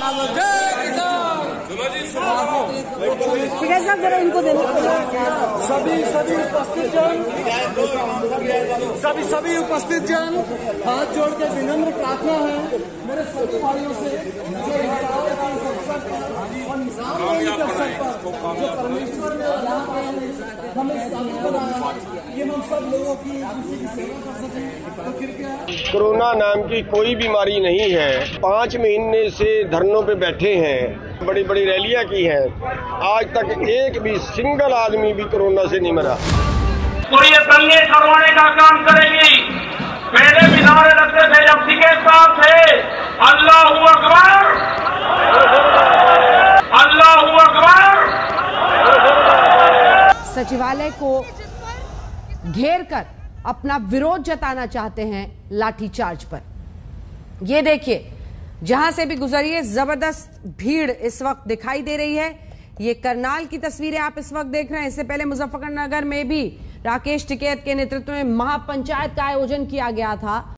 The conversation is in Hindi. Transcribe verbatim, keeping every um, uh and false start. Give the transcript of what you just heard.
साहब जरा इनको देना। सभी सभी उपस्थित जन सभी सभी उपस्थित जन हाथ जोड़ के विनम्र प्रार्थना है मेरे सभी भाइयों से जो परमेश्वर ने हमें स्थापित बनाया ये हम सब लोगों की किसी की सेवा कर सकें तो कृपया। कोरोना नाम की कोई बीमारी नहीं है। पाँच महीने से धरनों पे बैठे हैं, बड़ी बड़ी रैलियां की हैं, आज तक एक भी सिंगल आदमी भी कोरोना से नहीं मरा। तो ये दंगे करवाने का काम करेगी। पहले भी नारे लगते थे जब टिकट साहब थे, अल्लाहू अकबर, अल्लाहू अकबर। सचिवालय को घेर कर अपना विरोध जताना चाहते हैं लाठीचार्ज पर। ये देखिए, जहां से भी गुजरिए जबरदस्त भीड़ इस वक्त दिखाई दे रही है। ये करनाल की तस्वीरें आप इस वक्त देख रहे हैं। इससे पहले मुजफ्फरनगर में भी राकेश टिकैत के नेतृत्व में महापंचायत का आयोजन किया गया था।